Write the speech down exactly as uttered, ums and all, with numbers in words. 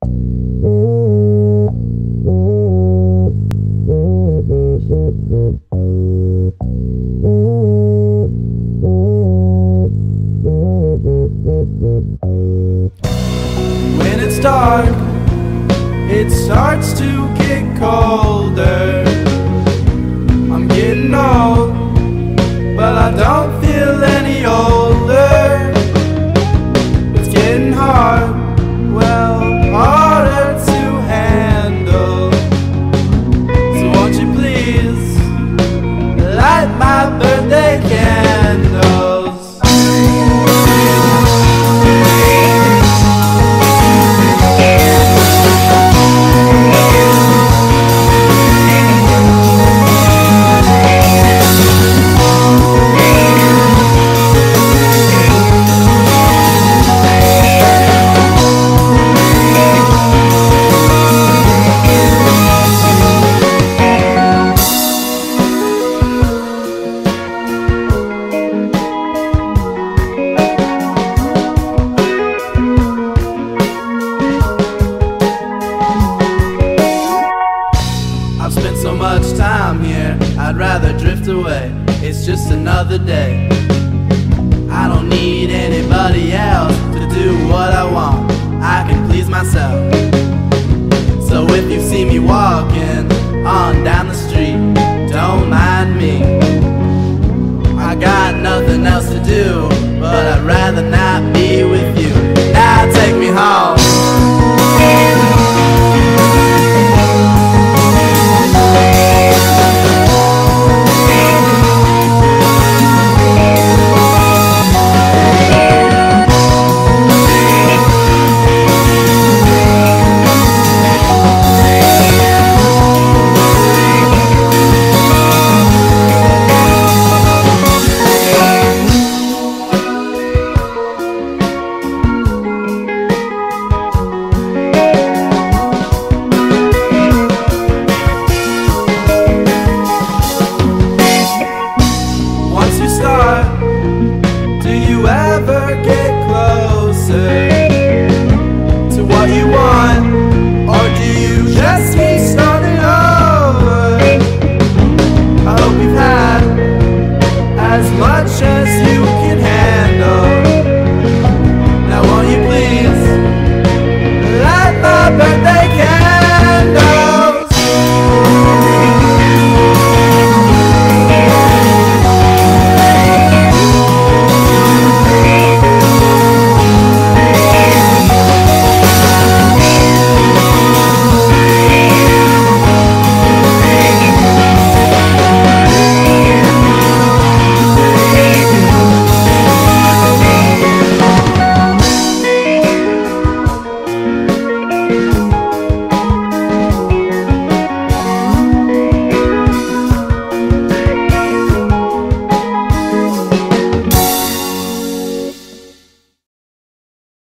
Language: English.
When it's dark, it starts to get colder. I'm getting old, but I don't feel any older. It's getting hard, well, harder to handle. So won't you please light my birthday candles? I've spent so much time here, I'd rather drift away. It's just another day. I don't need